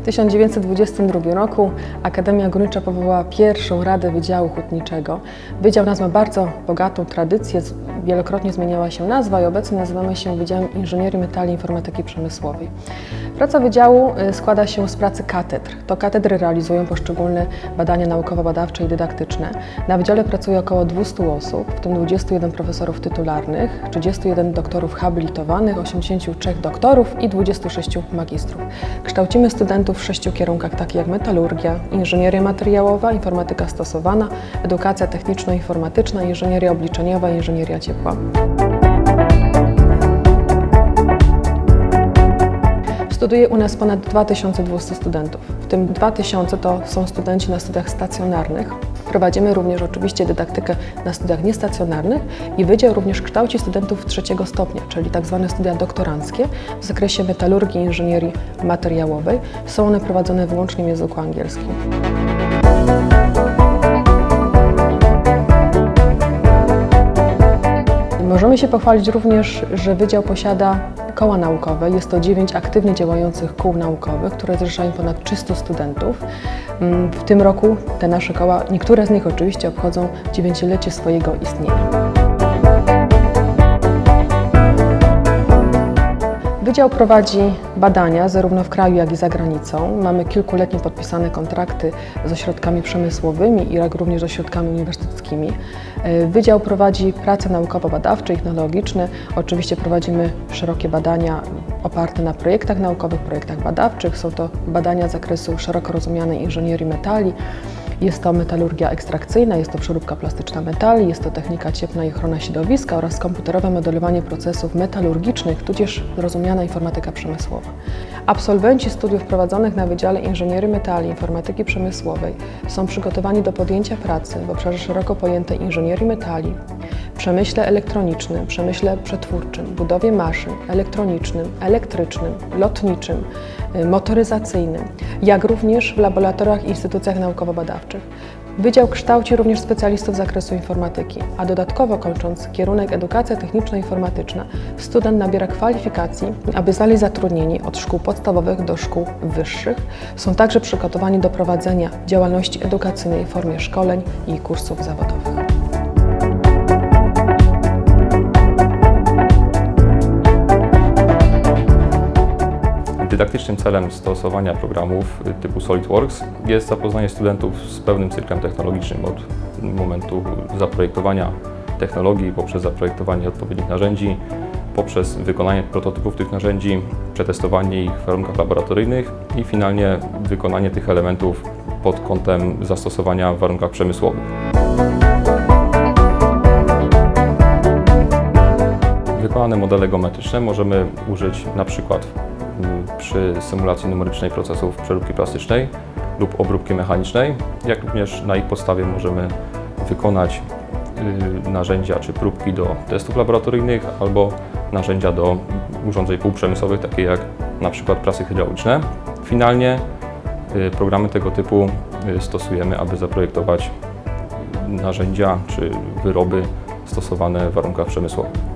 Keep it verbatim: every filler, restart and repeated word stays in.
tysiąc dziewięćset dwudziestym drugim roku Akademia Górnicza powołała pierwszą Radę Wydziału Hutniczego. Wydział nas ma bardzo bogatą tradycję, wielokrotnie zmieniała się nazwa i obecnie nazywamy się Wydziałem Inżynierii Metali i Informatyki Przemysłowej. Praca Wydziału składa się z pracy katedr. To katedry realizują poszczególne badania naukowo-badawcze i dydaktyczne. Na Wydziale pracuje około dwustu osób, w tym dwudziestu jeden profesorów tytularnych, trzydziestu jeden doktorów habilitowanych, osiemdziesięciu trzech doktorów i dwudziestu sześciu magistrów. Kształcimy studentów w sześciu kierunkach, takich jak metalurgia, inżynieria materiałowa, informatyka stosowana, edukacja techniczno-informatyczna, inżynieria obliczeniowa i inżynieria ciepła. Studiuje u nas ponad dwa tysiące dwieście studentów, w tym dwa tysiące to są studenci na studiach stacjonarnych. Prowadzimy również oczywiście dydaktykę na studiach niestacjonarnych i Wydział również kształci studentów trzeciego stopnia, czyli tak zwane studia doktoranckie w zakresie metalurgii i inżynierii materiałowej. Są one prowadzone wyłącznie w języku angielskim. Możemy się pochwalić również, że Wydział posiada koła naukowe. Jest to dziewięć aktywnie działających kół naukowych, które zrzeszają ponad trzystu studentów. W tym roku te nasze koła, niektóre z nich oczywiście obchodzą dziewięciolecie swojego istnienia. Wydział prowadzi badania zarówno w kraju, jak i za granicą. Mamy kilkuletnie podpisane kontrakty z ośrodkami przemysłowymi, jak również z ośrodkami uniwersyteckimi. Wydział prowadzi prace naukowo-badawcze i technologiczne. Oczywiście prowadzimy szerokie badania oparte na projektach naukowych, projektach badawczych. Są to badania z zakresu szeroko rozumianej inżynierii metali. Jest to metalurgia ekstrakcyjna, jest to przeróbka plastyczna metali, jest to technika cieplna i ochrona środowiska oraz komputerowe modelowanie procesów metalurgicznych, tudzież rozumiana informatyka przemysłowa. Absolwenci studiów prowadzonych na Wydziale Inżynierii Metali i Informatyki Przemysłowej są przygotowani do podjęcia pracy w obszarze szeroko pojętej inżynierii metali, przemyśle elektronicznym, przemyśle przetwórczym, budowie maszyn, elektronicznym, elektrycznym, lotniczym, motoryzacyjnym, jak również w laboratoriach i instytucjach naukowo-badawczych. Wydział kształci również specjalistów z zakresu informatyki, a dodatkowo kończąc kierunek edukacja techniczno-informatyczna, student nabiera kwalifikacji, aby znaleźć zatrudnienie od szkół podstawowych do szkół wyższych. Są także przygotowani do prowadzenia działalności edukacyjnej w formie szkoleń i kursów zawodowych. Dydaktycznym celem stosowania programów typu SolidWorks jest zapoznanie studentów z pełnym cyklem technologicznym od momentu zaprojektowania technologii, poprzez zaprojektowanie odpowiednich narzędzi, poprzez wykonanie prototypów tych narzędzi, przetestowanie ich w warunkach laboratoryjnych i finalnie wykonanie tych elementów pod kątem zastosowania w warunkach przemysłowych. Wykonane modele geometryczne możemy użyć na przykład przy symulacji numerycznej procesów przeróbki plastycznej lub obróbki mechanicznej, jak również na ich podstawie możemy wykonać narzędzia czy próbki do testów laboratoryjnych albo narzędzia do urządzeń półprzemysłowych, takie jak na przykład prasy hydrauliczne. Finalnie programy tego typu stosujemy, aby zaprojektować narzędzia czy wyroby stosowane w warunkach przemysłowych.